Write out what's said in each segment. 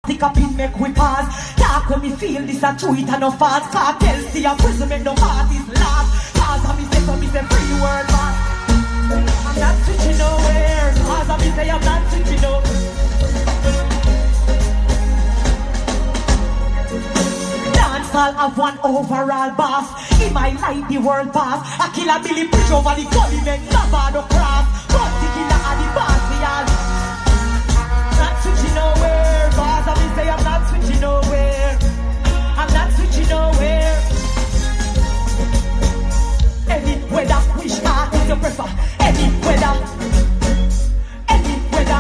Pick up in make we pause. Talk when me feel this a true it and no fast. Cartel see a prison make no parties last. Cause I me say free world boss. I'm not switching nowhere. Cause I me say I'm not switching no. Dancehall have one overall boss. He might like the world pass. I kill a Billy Bridge over the gully make Navado cross. But the killer are the boss y'all. Not switching nowhere. Cause I me say I'm not switching nowhere. I'm not switching nowhere. Any weather, which artist you prefer? Any weather. Any weather.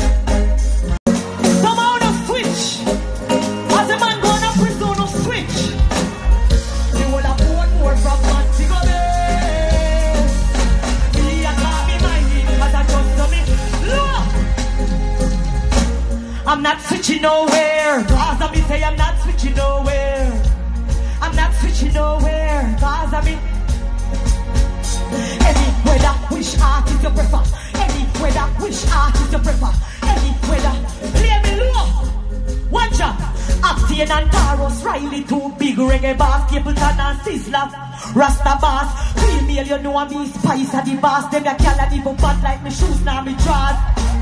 Somehow no switch. As a man going to prison no switch. You will have one more from man to go there. Me and me minding because I just know me. Look. I'm not switching nowhere. Cause I me say I'm not switching nowhere. I'm not switching nowhere. Cause I me. Any weather, which artist you prefer? Any weather, which artist you prefer? Any weather, play me low. Watch out. Octane and Taros, Riley, two big reggae bass, Capleton and Sizzla, Rasta bass. Female, you know me, Spice at the bass. Them ya can't even bad like me shoes, now me drawers.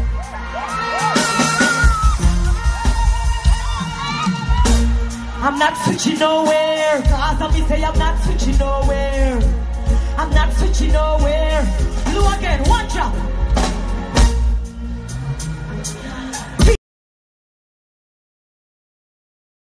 I'm not switching nowhere. Cause I me say I'm not switching nowhere. I'm not switching nowhere. Look again, watch out.